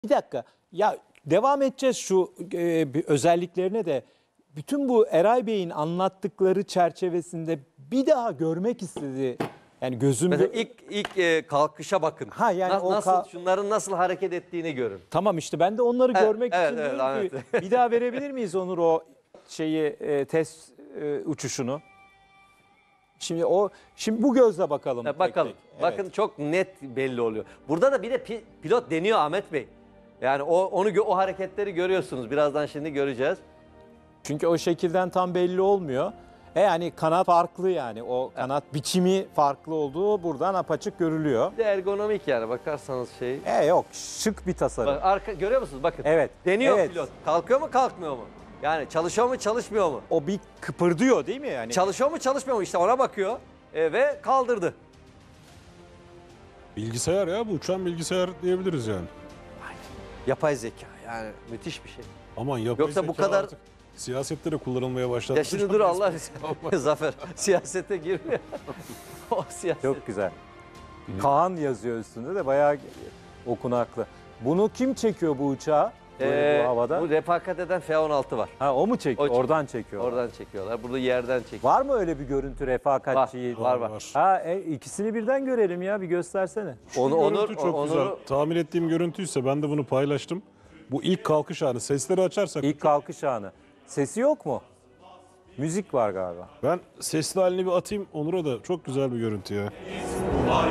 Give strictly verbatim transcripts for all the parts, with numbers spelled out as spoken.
Bir dakika. Ya devam edeceğiz şu e, bir özelliklerine de. Bütün bu Eray Bey'in anlattıkları çerçevesinde bir daha görmek istedi. Yani gözümde... Mesela ilk ilk e, kalkışa bakın. Ha, yani Na- o nasıl ka- şunların nasıl hareket ettiğini görün. Tamam işte ben de onları Evet, görmek evet, için evet, diyorum evet. ki bir daha verebilir miyiz Onur o şeyi e, test e, uçuşunu? Şimdi o şimdi bu gözle bakalım. Ha, tek bakalım. tek. Evet. Bakın çok net belli oluyor. Burada da bir de pi- pilot deniyor Ahmet Bey. Yani o onu gö- o hareketleri görüyorsunuz. Birazdan şimdi göreceğiz. Çünkü o şekilden tam belli olmuyor. E yani kanat farklı yani. O kanat biçimi farklı olduğu buradan apaçık görülüyor. Bir de ergonomik yani bakarsanız şey. E yok şık bir tasarım. Bak, arka görüyor musunuz? Bakın. Evet, Deniyor evet. pilot. Kalkıyor mu, kalkmıyor mu? Yani çalışıyor mu, çalışmıyor mu? O bir kıpırdıyor değil mi yani? Çalışıyor mu, çalışmıyor mu? İşte ona bakıyor e, ve kaldırdı. Bilgisayar ya, bu uçan bilgisayar diyebiliriz yani. Yapay zeka yani müthiş bir şey. Aman yapay Yoksa bu zeka kadar- artık siyasette de kullanılmaya başladı. Ya şimdi dur Allah Zafer siyasete girmiyor. O siyaset. Çok güzel. Kaan yazıyor üstünde de bayağı okunaklı. Bunu kim çekiyor bu uçağı? Böyle Ee, bu havada. bu refakat eden F on altı var. Ha o mu çekiyor? O çekiyor. Oradan çekiyor. Oradan çekiyorlar. Burada yerden çekiyor. Var mı öyle bir görüntü refakatçiyi? Var, var, var. Ha e, ikisini birden görelim ya bir göstersene. Onu Şu Onur görüntü çok Onur'u- güzel. Tahmin ettiğim görüntüyse ben de bunu paylaştım. Bu ilk kalkış anı. Sesleri açarsak İlk kalkış anı. Sesi yok mu? Müzik var galiba. ben sesli halini bir atayım Onur'a da. Çok güzel bir görüntü ya. Var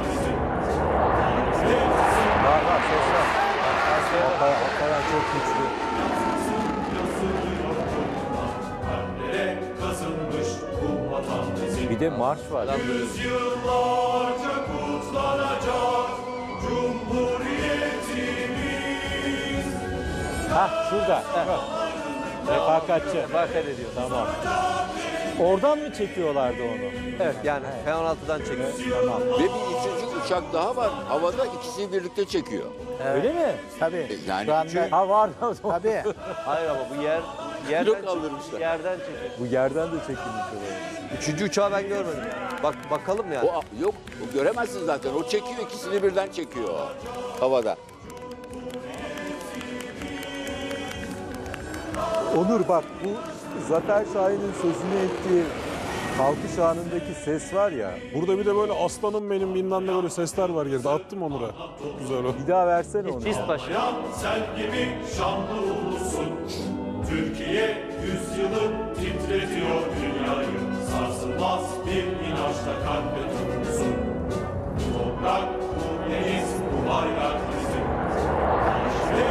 var ses var. Hakikaten, hakikaten çok güçlü. Bir de marş var. Yüzyıllarca kutlanacak Cumhuriyetimiz. Ha şurada. Refakatçi. refakat ediyor. Tamam. Oradan mı çekiyorlardı onu? Evet yani F on altıdan çekiyor. Tamam. Ve bir üçüncü uçak daha var. Havada ikisini birlikte çekiyor. Öyle mi? Tabii. Yani Şu anda çünkü- Ha var. tabii. Hayır ama bu yer yerden Yok, çekiyor. kaldırmışlar. Yerden çekiyor. Bu yerden de çekilmiş oluyor. Üçüncü uçağı ben görmedim. Bak bakalım yani. O yok, o göremezsin zaten. O çekiyor, ikisini birden çekiyor havada. Onur bak bu Zafer Şahin'in sözünü ettiği kalkış anındaki ses var ya. Burada bir de böyle aslanım benim bilmem ne böyle sesler var geride. Attım Onur'a. Çok güzel o. Bir daha versene onu. Pist başı. Sen gibi şanlı ulusun. Türkiye yüzyılı titretiyor dünyayı. Sarsılmaz bir inançla kalbe tutulsun. Toprak bu deniz, bu bayrak bizim. İşte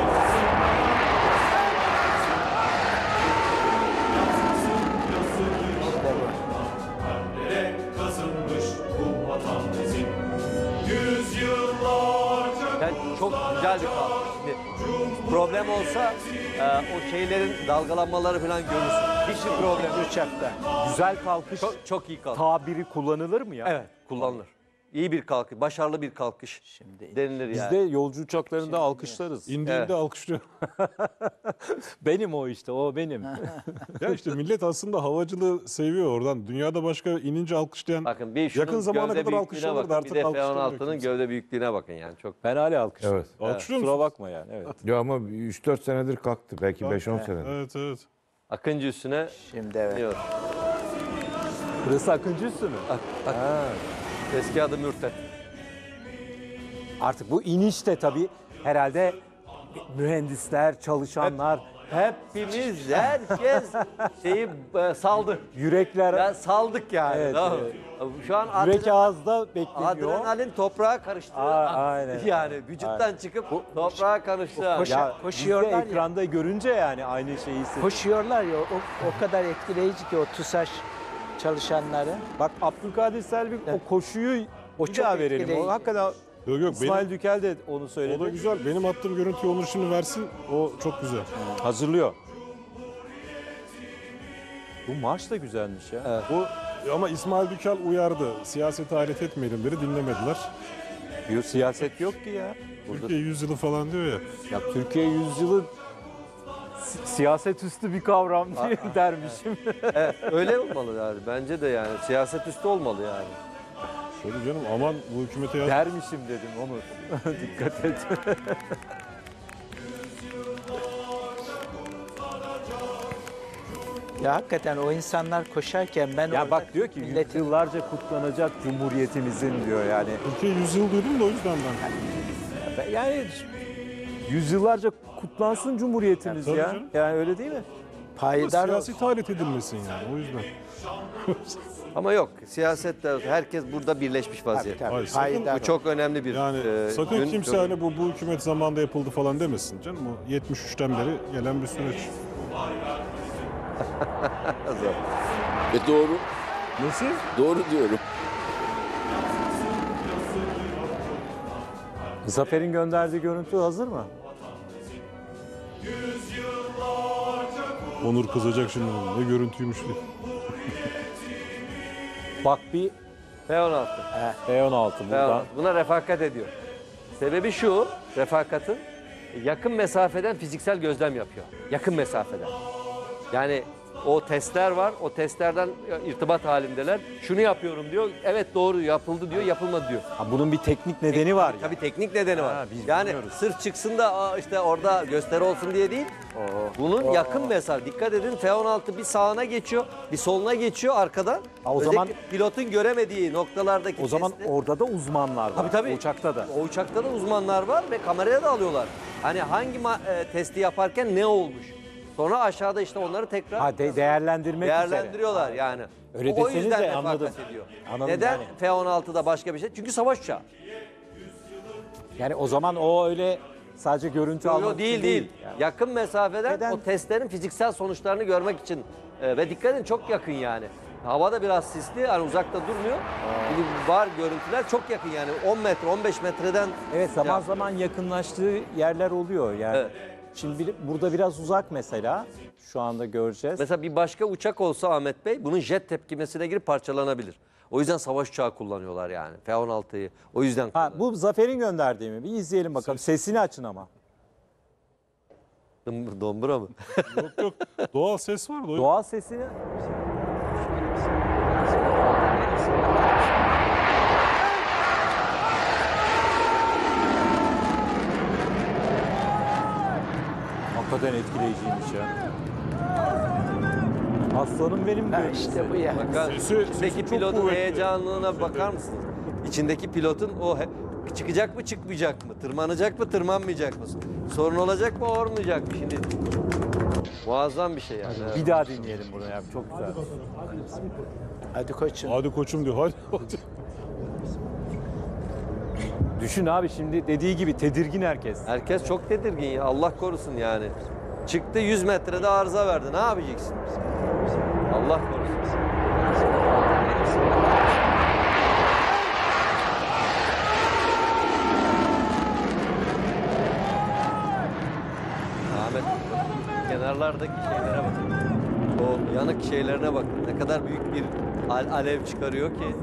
kalplere kazınmış bu vatan bizim. Yüzyıllarca Yani çok güzel bir kalkış. Şimdi problem olsa e, o şeylerin dalgalanmaları falan görürsün. Hiçbir problem yok. Uçakta. Güzel kalkış Çok, çok iyi kalkış. tabiri kullanılır mı ya? Evet kullanılır. İyi bir kalkış, başarılı bir kalkış Şimdi denilir Biz yani. de yolcu uçaklarında alkışlarız. İndiğinde Evet. alkışlıyor. Benim o işte, o benim. Ya işte millet aslında havacılığı seviyor oradan. Dünyada başka inince alkışlayan Bakın bir şunun yakın zamana gövde kadar büyüklüğüne alkışlanırdı, bakın. artık Bir de F on alkışlanmıyor altının kimse. gövde büyüklüğüne bakın yani çok. Ben hala alkışlıyorum. Evet. Alkışlıyor Kusura musun? bakma yani. Evet. Ya ama üç dört senedir kalktı. Belki beş on senedir. Evet evet. Akıncı üstüne şimdi evet. iniyor. Burası Akıncı Üssü mü? Ak- Ha. Eski adı Mürtet. Artık bu inişte tabii herhalde mühendisler, çalışanlar, Hepimiz, herkes şeyi e, saldı. yürekler, Ya saldık yani. Evet, tamam mı? Şu an yürek adrenalin, ağızda bekleniyor. adrenalin toprağa karıştı. Aa, aynen. Yani vücuttan çıkıp toprağa karıştı. Ya Koşa- biz de koşuyorlar ya. ekranda görünce yani aynı şeyi hissediyoruz. Koşuyorlar ya o, o kadar etkileyici ki o TUSAŞ çalışanları. Bak Abdülkadir Selvi o koşuyu O o çok çok verelim. etkileyici. O hakikaten Yok yok İsmail benim, Dükel de onu o söyledi. da güzel. Benim attığım görüntüyü Onur şimdi versin. O çok güzel. Hazırlıyor. Bu marş da güzelmiş ya. Bu ama İsmail Dükel uyardı. Siyasete alet etmeyelim dedi. Dinlemediler. Bir siyaset yok ki ya. Türkiye yüzyılı falan diyor ya. Ya Türkiye yüzyılı si- siyaset üstü bir kavram diye dermişim. Evet, öyle olmalı yani. Bence de yani. Siyaset üstü olmalı yani. Şöyle canım aman bu hükümete yaz. dermişim dedim onu. Dikkat et. Ya hakikaten o insanlar koşarken ben Ya orada bak diyor ki milletin yıllarca kutlanacak Cumhuriyetimizin diyor yani. Türkiye yüzyıl duydum da o yüzden ben. Yani yüzyıllarca kutlansın Cumhuriyetimiz Tabii ya. canım. Yani öyle değil mi? payidar Siyasi taharet edilmesin yani o yüzden. Ama yok, siyasette herkes burada birleşmiş Tabii, vaziyette. tabii, Hayır, sakın- payidar Bu çok önemli bir Yani e, sakın gün. kimse Çok- hani bu, bu hükümet zamanında yapıldı falan demesin canım. O yetmiş üçten beri gelen bir süreç. Ve doğru. Nasıl? Doğru diyorum. Zafer'in gönderdiği görüntü hazır mı? Onur kızacak şimdi. Ne görüntüymüş diye. Bak bir F on altı. F on altı F on buradan. altı. Buna refakat ediyor. Sebebi şu, refakatın yakın mesafeden fiziksel gözlem yapıyor. Yakın mesafeden. Yani o testler var, o testlerden irtibat halindeler. Şunu yapıyorum diyor, evet doğru yapıldı diyor, yapılmadı diyor. Ha, bunun bir teknik nedeni var. Tabii teknik nedeni var. Ha, biz Yani bilmiyoruz. sırf çıksın da aa, işte orada gösteri olsun diye değil. Bunun yakın mesafe. Dikkat edin F on altı bir sağına geçiyor, bir soluna geçiyor arkadan. Ha, o Özellikle zaman- pilotun göremediği noktalardaki O zaman testi- orada da uzmanlar var. Tabii tabii. Uçakta da. O uçakta da uzmanlar var ve kameraya da alıyorlar. Hani hangi ma- e, testi yaparken ne olmuş? Sonra aşağıda işte onları tekrar Ha de- değerlendirmek üzere. değerlendiriyorlar yani. Öyle o deseniz yüzden de refakat anladım. ediyor. Anladım Neden yani. F on altıda başka bir şey? Çünkü savaş uçağı. Yani o zaman o öyle sadece görüntü Yok, almak yok, değil için değil. Yani. Yakın mesafeden Neden? o testlerin fiziksel sonuçlarını görmek için e, ve dikkat edin çok yakın yani. Hava da biraz sisli, hani uzakta durmuyor. Şimdi var görüntüler çok yakın yani on metre, on beş metreden. Evet zaman Ya, zaman yakınlaştığı yerler oluyor yani. Evet. Şimdi bir- burada biraz uzak mesela. Şu anda göreceğiz. Mesela bir başka uçak olsa Ahmet Bey bunun jet tepkimesine girip parçalanabilir. O yüzden savaş uçağı kullanıyorlar yani. F on altıyı. O yüzden Ha, kullanıyorlar. bu Zafer'in gönderdiği mi? Bir izleyelim bakalım. Sesini açın ama. Dom- Dombura mı? Yok yok. Doğal ses var da. o- Doğal sesini. Hakikaten etkileyiciymiş ya. Aslanım benim Ha, diyor. işte bu ya. Bakar, Sesi- içindeki sesi çok pilotun kuvvetli. heyecanına bakar mısınız? İçindeki pilotun o he- çıkacak mı çıkmayacak mı? Tırmanacak mı tırmanmayacak mı? Sorun olacak mı olmayacak mı? Şimdi muazzam bir şey yani. Evet. Bir daha dinleyelim bunu ya. Çok güzel. Hadi koçum. Hadi koçum diyor. Hadi. hadi. Düşün abi şimdi dediği gibi tedirgin herkes. Herkes çok tedirgin ya. Allah korusun yani. Çıktı yüz metrede arıza verdi. Ne yapacaksın? Allah korusun. Ahmet kenarlardaki şeylere bakın. O yanık şeylerine bakın. Ne kadar büyük bir al- alev çıkarıyor ki.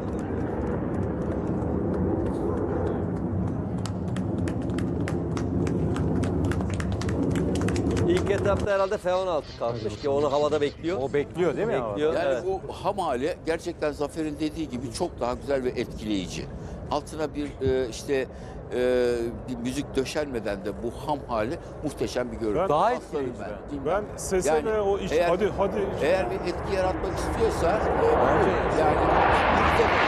İlk etapta herhalde F on altı kalkmış ki onu havada bekliyor. O bekliyor değil mi? Bekliyor. Yani Evet. bu ham hali gerçekten Zafer'in dediği gibi çok daha güzel ve etkileyici. Altına bir e, işte e, bir müzik döşenmeden de bu ham hali muhteşem bir görüntü. Ben- Daha Aslanım etkileyici ben. ben. Değil mi? Ben sese Yani ve o iş eğer- hadi hadi. Eğer bir etki yaratmak istiyorsa e, Bence- bu, yani bir de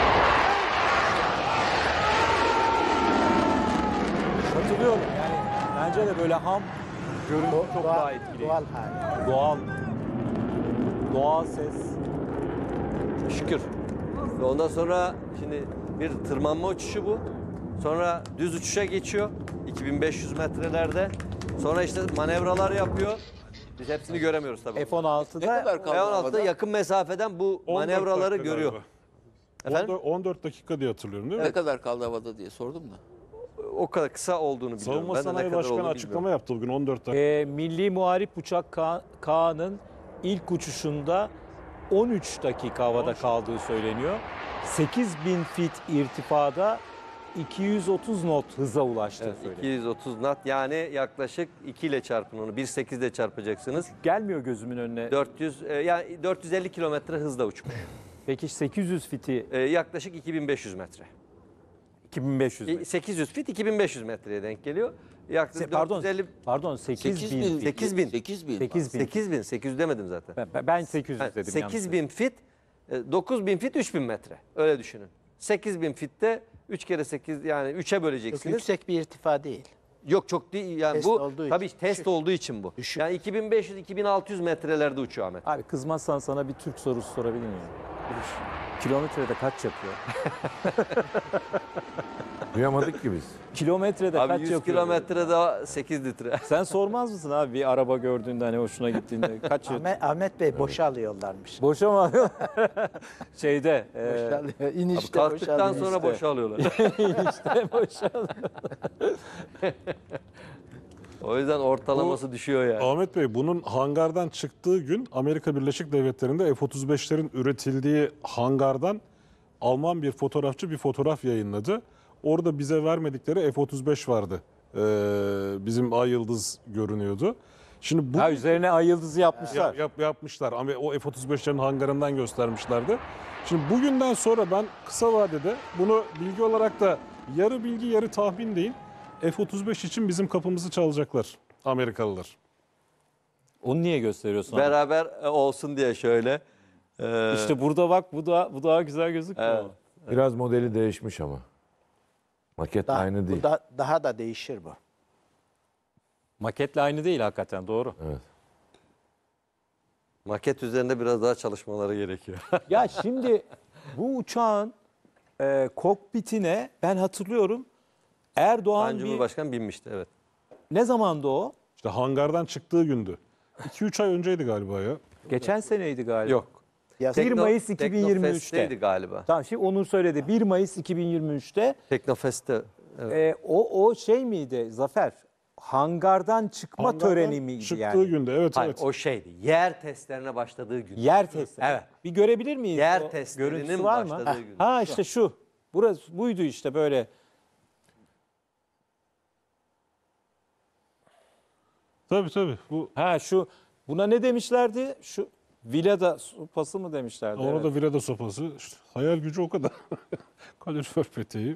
Katılıyorum yani. Bence de böyle ham görüntü çok Doğal, daha etkileyici. doğal hali. Doğal. Doğal ses. Şükür. Ve ondan sonra şimdi bir tırmanma uçuşu bu. Sonra düz uçuşa geçiyor. iki bin beş yüz metrelerde. Sonra işte manevralar yapıyor. Biz hepsini göremiyoruz tabii. F on altıda ne kadar kaldı F on altıda havada? yakın mesafeden bu on dört manevraları dakika görüyor. galiba. Efendim? on dört on dört dakika diye hatırlıyorum değil mi? Ne kadar kaldı havada diye sordum da. O kadar kısa olduğunu biliyorum. Savunma Ben de ne Sanayi kadar Başkanı olduğunu açıklama bilmiyorum. yaptı bugün on dört dakika. e, Milli Muharip Uçak Ka- Kaan'ın ilk uçuşunda on üç dakika havada kaldığı söyleniyor. sekiz bin fit irtifada iki yüz otuz knot hıza ulaştığı Evet, iki söyleniyor. yüz otuz knot yani yaklaşık iki ile çarpın onu. bir virgül sekiz ile çarpacaksınız. Gelmiyor gözümün önüne. dört yüz e, yani dört yüz elli kilometre hızla uçmuş. Peki sekiz yüz fiti E, yaklaşık iki bin beş yüz metre. iki bin beş yüz E, metre. sekiz yüz fit iki bin beş yüz metreye denk geliyor. yaklaşık Pardon, dört yüz elli pardon sekiz sekiz bin. bin. sekiz bin. sekiz bin. sekiz bin. sekiz bin. sekiz yüz demedim zaten. Ben, ben sekiz yüz dedim. sekiz bin fit, e, dokuz bin fit üç bin metre. Öyle düşünün. sekiz bin fitte üç kere sekiz yani üçe Çok böleceksiniz. yüksek bir irtifa değil. Yok çok değil. Yani Test bu olduğu tabii için. test Düşük. olduğu için bu. Düşük. Yani iki bin beş yüz iki bin altı yüz metrelerde uçuyor Ahmet. Abi kızmazsan sana bir Türk sorusu sorabilir miyim? Kilometrede kaç yapıyor? Duyamadık ki biz. Kilometrede Abi kaç yüz yapıyor? kilometrede sekiz litre. Sen sormaz mısın abi bir araba gördüğünde hani hoşuna gittiğinde kaç yapıyor? Ahmet, Ahmet Bey boşa alıyorlarmış. Boşa mı alıyor? Şeyde. E, Boşa alıyor. İnişte Kalktıktan boşa alıyor. sonra işte. boşa alıyorlar. işte boşa alıyor. O yüzden ortalaması düşüyor yani. Ahmet Bey bunun hangardan çıktığı gün Amerika Birleşik Devletleri'nde F otuz beşlerin üretildiği hangardan Alman bir fotoğrafçı bir fotoğraf yayınladı. Orada bize vermedikleri F otuz beş vardı. Ee, bizim Ay Yıldız görünüyordu. Şimdi bu Ha üzerine ay yıldızı yapmışlar. Yap, yap- yapmışlar ama o F otuz beşlerin hangarından göstermişlerdi. Şimdi bugünden sonra ben kısa vadede bunu bilgi olarak da yarı bilgi yarı tahmin değil. F otuz beş için bizim kapımızı çalacaklar Amerikalılar. Onu niye gösteriyorsun abi? Beraber e, olsun diye şöyle. e, İşte burada bak bu da bu daha güzel gözükmüyor. Evet. mu? Biraz modeli değişmiş ama. Maket Daha, aynı bu değil. da, daha da değişir bu. Maketle aynı değil hakikaten doğru. Evet. maket üzerinde biraz daha çalışmaları gerekiyor. Ya şimdi bu uçağın e, kokpitine ben hatırlıyorum Erdoğan Sayın bir Cumhurbaşkanı binmişti evet. ne zamandı o? İşte hangardan çıktığı gündü. iki üç ay önceydi galiba ya. Geçen seneydi galiba. Yok. Ya, bir Mayıs iki bin yirmi üç'te. Teknofest'teydi galiba. Tamam şimdi Onur söyledi. bir Mayıs iki bin yirmi üç'te Teknofest'te. Evet. e, o o şey miydi Zafer? Hangardan çıkma Hangardan töreni miydi çıktığı yani? günde evet Hayır, evet. o şeydi. Yer testlerine başladığı gün. Yer testi. Evet. Bir görebilir miyiz? Yer O testlerinin görüntüsü var mı? başladığı Ha, gün. ha işte şu. Burası buydu işte böyle. Tabii tabii. Bu Ha şu buna ne demişlerdi? Şu Vilada sopası mı demişlerdi? ona Evet. da virada sopası. İşte hayal gücü o kadar. Kalorifer peteği.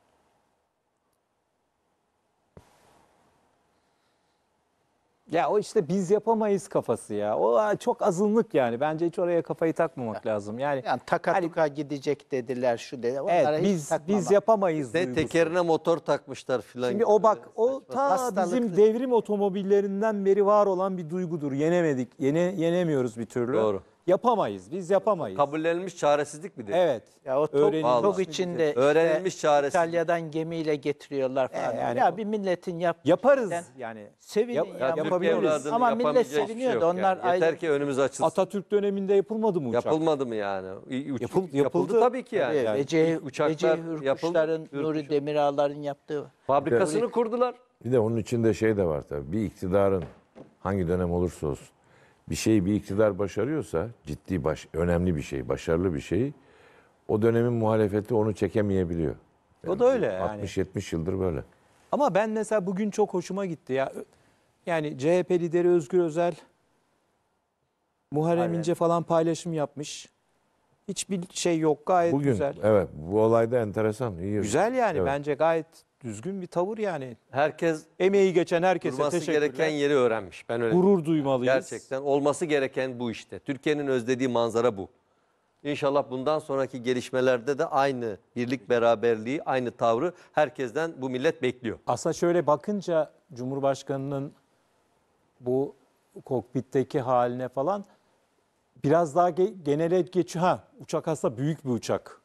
Ya o işte biz yapamayız kafası ya. O çok azınlık yani. Bence hiç oraya kafayı takmamak lazım. Yani, yani taka Hani- tuka gidecek dediler şu dedi. Onlara evet hiç biz takmamak. biz yapamayız. De, duygusu. tekerine motor takmışlar filan. Şimdi o bak o ta Hastalıklı. bizim devrim otomobillerinden beri var olan bir duygudur. Yenemedik. Yene, yenemiyoruz bir türlü. Doğru. Yapamayız. Biz yapamayız. Kabullenilmiş çaresizlik bir de. Evet. Ya o tok, Öğrenilmiş tok bir içinde Öğrenilmiş işte çaresi. İtalya'dan gemiyle getiriyorlar falan. E, yani ya o- bir milletin yap Yaparız şeyden yani. sevinin Yap- ya. Ya Türk yapabiliriz. evladının Ama millet yapamayacağı hiçbir seviniyordu. yok Onlar yani. Yeter ayrı- ki önümüz açılsın. Atatürk döneminde yapılmadı mı uçak? Yapılmadı mı yani? İ- uç- Yapıl- yapıldı, yapıldı. tabii ki yani. Tabii, yani Ece, uçaklar Ece yapıldı. Hürkuşların, Nuri Demirağlar'ın yaptığı. Fabrikasını kurdular. Bir de onun içinde şey de var tabii. Bir iktidarın hangi dönem olursa olsun bir şeyi bir iktidar başarıyorsa ciddi baş, önemli bir şey, başarılı bir şey o dönemin muhalefeti onu çekemeyebiliyor. O da öyle yani. altmış yetmiş yıldır böyle. Ama ben mesela bugün çok hoşuma gitti ya. Yani C H P lideri Özgür Özel, Muharrem İnce falan paylaşım yapmış. Hiçbir şey yok, gayet Bugün güzel. evet bu olayda enteresan. iyi. Güzel yani Evet. bence gayet düzgün bir tavır yani. Herkes Emeği geçen herkese durması teşekkürler. gereken yeri öğrenmiş. Ben öyle Gurur duymalıyız. Gerçekten olması gereken bu işte. Türkiye'nin özlediği manzara bu. İnşallah bundan sonraki gelişmelerde de aynı birlik beraberliği, aynı tavrı herkesten bu millet bekliyor. Aslında şöyle bakınca Cumhurbaşkanı'nın bu kokpitteki haline falan biraz daha ge- genele geçiyor. Ha, uçak aslında büyük bir uçak.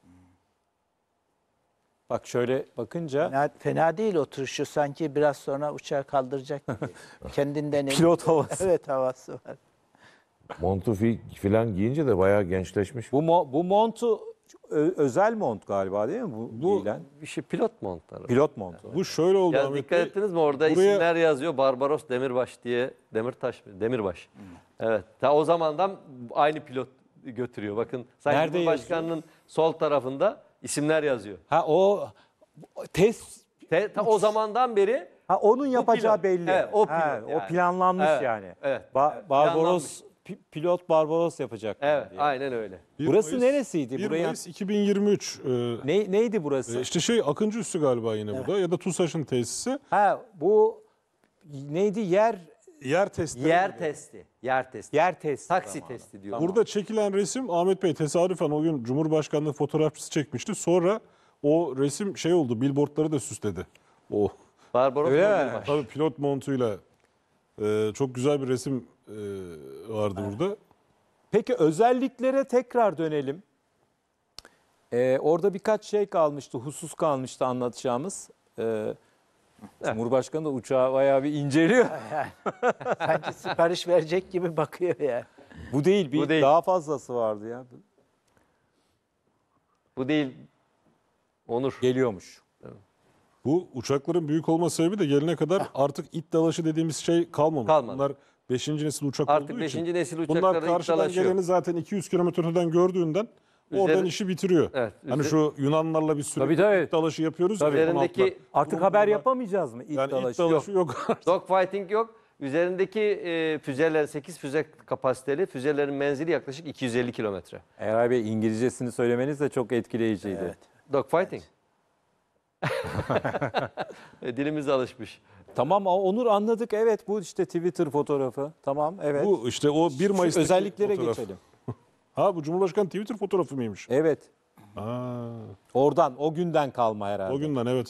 Bak şöyle bakınca Fena, fena değil oturuşu. Sanki biraz sonra uçağı kaldıracak gibi. Kendinden emin. pilot havası. Evet havası var. Montu fi- filan giyince de bayağı gençleşmiş. Bu mo- bu montu ö- özel mont galiba değil mi bu, Bu giyilen? bir şey pilot montları. Pilot montu. Bu şöyle oldu Ya Ahmet dikkat Bey. ettiniz mi orada buraya- isimler yazıyor. Barbaros Demirbaş diye. Demirtaş mı? Demirbaş. Evet. Ta o zamandan aynı pilot götürüyor. Bakın Sayın Nerede Cumhurbaşkanı'nın sol tarafında isimler yazıyor. Ha o test Te, ta o zamandan beri ha onun yapacağı pilot. belli. Evet, o Ha, pilot o yani. planlanmış Evet, yani. evet, Ba- evet, Barbaros pi- pilot Barbaros yapacak. Evet, aynen öyle. Bir Burası Mayıs- neresiydi? bir Buraya Mayıs iki bin yirmi üç. e, ne, neydi burası? e, işte şey Akıncı Üssü galiba yine bu da ya da TUSAŞ'ın tesisi. Ha bu neydi? Yer Yer testleri. Yer testi. Yer testi. yer testi. Taksi zamanı. testi diyor. Burada çekilen resim Ahmet Bey tesadüfen o gün Cumhurbaşkanlığı fotoğrafçısı çekmişti. Sonra o resim şey oldu, billboardları da süsledi. O Barbaros Öyle Nobel mi? var. tabii pilot montuyla e, çok güzel bir resim e, vardı burada. Peki özelliklere tekrar dönelim. Ee, orada birkaç şey kalmıştı, husus kalmıştı anlatacağımız. Ee, Cumhurbaşkanı da uçağı bayağı bir inceliyor. Sanki sipariş verecek gibi bakıyor ya. Bu değil, bir Bu değil. daha fazlası vardı ya. Bu değil. Onur. Geliyormuş. Bu uçakların büyük olma sebebi de gelene kadar artık it dalaşı dediğimiz şey kalmamış. Kalmadı. Bunlar beşinci nesil uçak Artık olduğu beşinci için. nesil Bunlar uçaklara karşıdan iddialaşıyor. geleni zaten iki yüz kilometre öteden gördüğünden oradan Üzeri- işi bitiriyor. Evet, Hani üzer- şu Yunanlarla bir sürü Tabii, tabii. it dalaşı yapıyoruz. ya Üzerindeki F on altılar. Artık Bunun haber bunlar- yapamayacağız mı? İlk Yani it dalaşı. dalaşı yok. dogfighting yok. Üzerindeki e, füzeler sekiz füze kapasiteli. Füzelerin menzili yaklaşık iki yüz elli kilometre. Eray Bey İngilizcesini söylemeniz de çok etkileyiciydi. Evet. Dogfighting. E, Dilimiz alışmış. Tamam Onur anladık. Evet bu işte Twitter fotoğrafı. Tamam evet. Bu işte o bir Şu Mayıs'taki özelliklere fotoğraf. geçelim. Ha bu Cumhurbaşkanı Twitter fotoğrafı mıymış? Evet. Aa, Oradan o günden kalma herhalde. o günden evet.